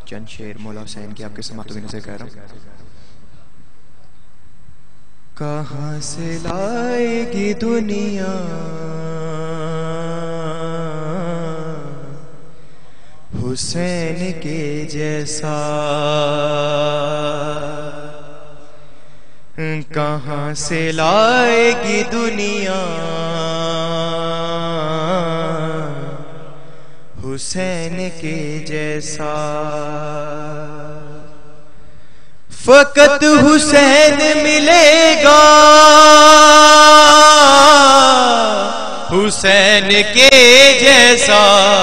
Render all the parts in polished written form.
चंद शेर मौला हुसैन की आपके समातों की नजर कर रहा हूं। कहां से लाएगी दुनिया हुसैन के जैसा, कहां से लाएगी दुनिया हुसैन के जैसा। फकत हुसैन मिलेगा हुसैन के जैसा,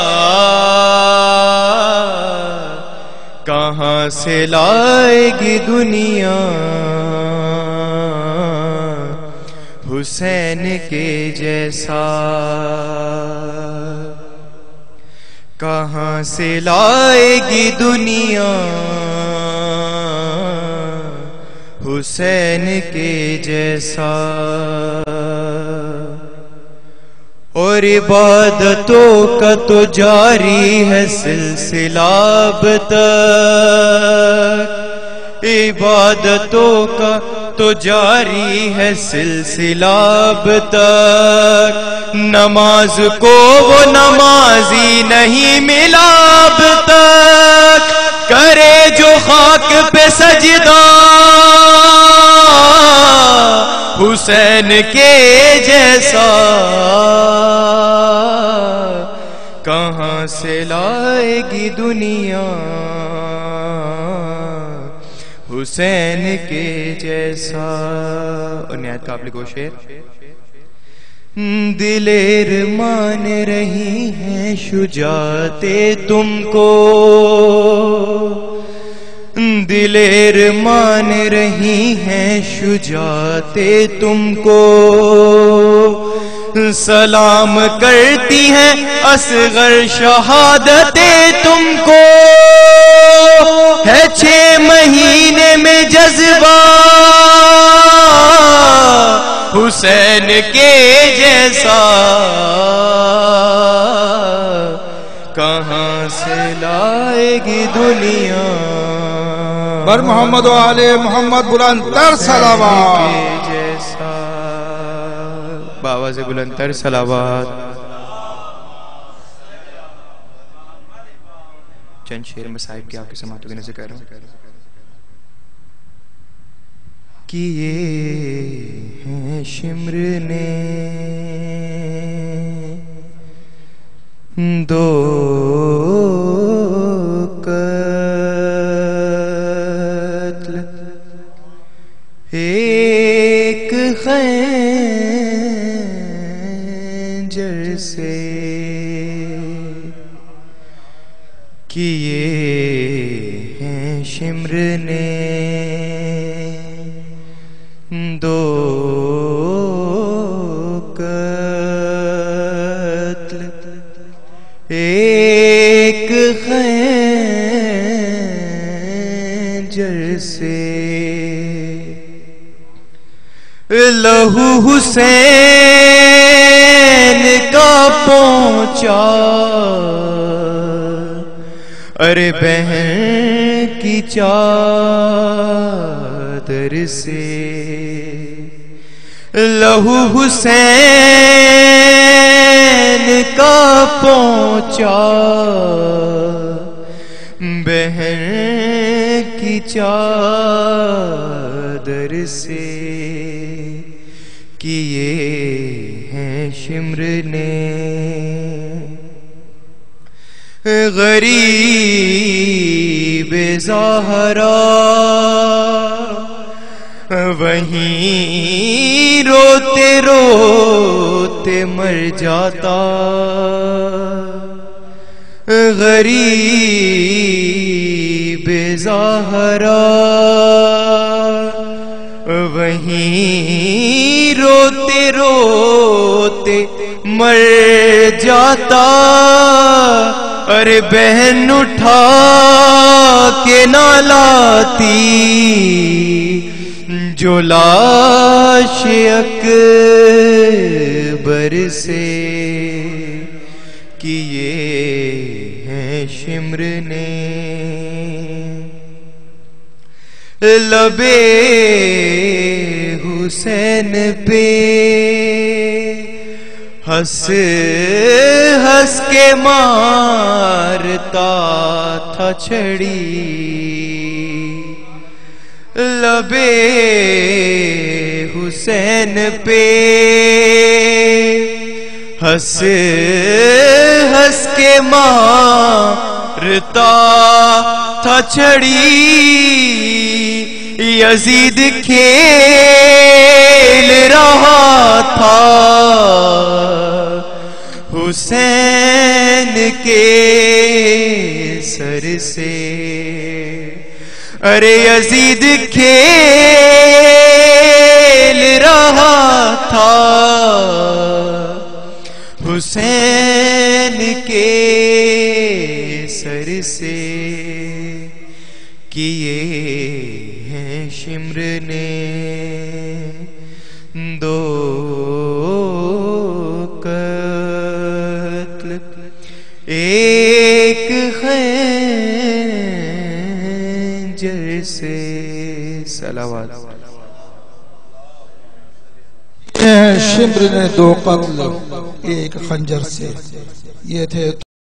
कहां से लाएगी दुनिया हुसैन के जैसा। कहां से लाएगी दुनिया हुसैन के जैसा। और इबादतों का तो जारी है सिलसिला अब तक, इबादतों का तो जारी है सिलसिला अब तक। नमाज को वो नमाजी नहीं मिला अब तक, करे जो खाक पे सजदा हुसैन के जैसा। कहां से लाएगी दुनिया हुसैन के जैसा। और निहायत काबिल गो शेर। दिलेर मान रही हैं शुजाते तुमको, दिलेर मान रही हैं शुजाते तुमको। सलाम करती हैं असगर शहादते तुमको। है 6 महीने में जज्बा हुसैन के जैसा। कहां से लाएगी दुनिया बर मोहम्मद आले मोहम्मद बुलंदतर सलावत जैसा। बाबा से बुलंदतर सलावत। चंद शेर मसाइब की आपके समातों की नजर कर रहा हूं। किए हैं शिम्र ने 2 कत्ल, एक खंजर से किए हैं शिम्र ने 2 कत्ल, एक खंजर से। लहू हुसैन का पहुंचा अरे बहन की चादर से। लहू हुसैन का पहुंचा बहन की चादर से। किए हैं शिम्र ने गरीब ज़हरा वहीं रोते रोते मर जाता। गरीब ज़हरा वहीं रोते रोते मर जाता। अरे बहन उठा के ना लाती जो लाश अकबर से। किए हैं शिम्र ने लबे हुसैन पे हंस हंस के मारता था छड़ी लबे हुसैन पे हंस हंस के मारता था छड़ी यजीद खेल रहा था हुसैन के सर से अरे यजीद खेल रहा था हुसैन के सर से किए हैं शिम्र ने दो कत्ल एक खंजर से सलावत शिम्र ने दो कत्ल एक खंजर से। ये थे